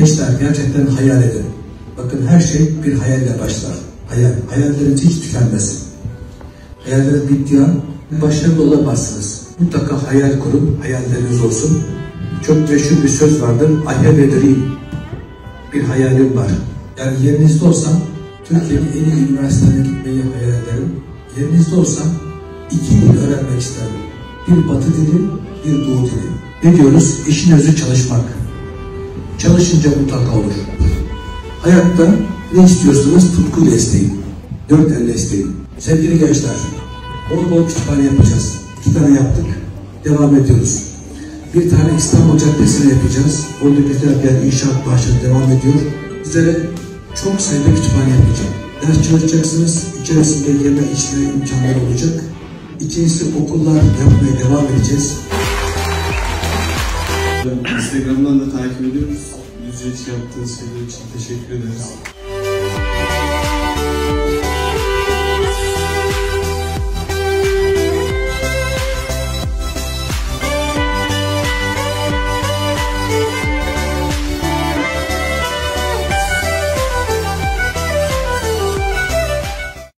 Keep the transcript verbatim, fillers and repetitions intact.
gençler gerçekten hayal edin. Bakın her şey bir hayalle başlar. Hayal. Hayalleriniz hiç tükenmesin. Hayalleriniz bittiği an başarılı olamazsınız. Mutlaka hayal kurun, hayalleriniz olsun. Çok meşhur bir söz vardır. I have a dream. Bir hayalim var. Yani yerinizde olsam Türkiye'nin en iyi üniversitelerine gitmeyi hayal ederim. Yerinizde olsam iki dil öğrenmek isterim. Bir batı dili, bir doğu dili. Ne diyoruz? İşin özü çalışmak. Çalışınca mutlaka olur. Hayatta ne istiyorsanız tutkuyla isteyin. Dört elle isteyin. Sevgili gençler, bol bol kütüphane yapacağız. İki tane yaptık. Devam ediyoruz. Bir tane İstanbul Caddesi'ne yapacağız. Orada güzel bir inşaat başladı, devam ediyor. Sizlere çok sayıda kütüphane yapacağım. Ders çalışacaksınız. İçerisinde yeme içme imkanları olacak. İkincisi okullar yapmaya devam edeceğiz. Instagram'dan da takip ediyoruz. Yüzde yüz yaptığınız şeyler için teşekkür ederiz.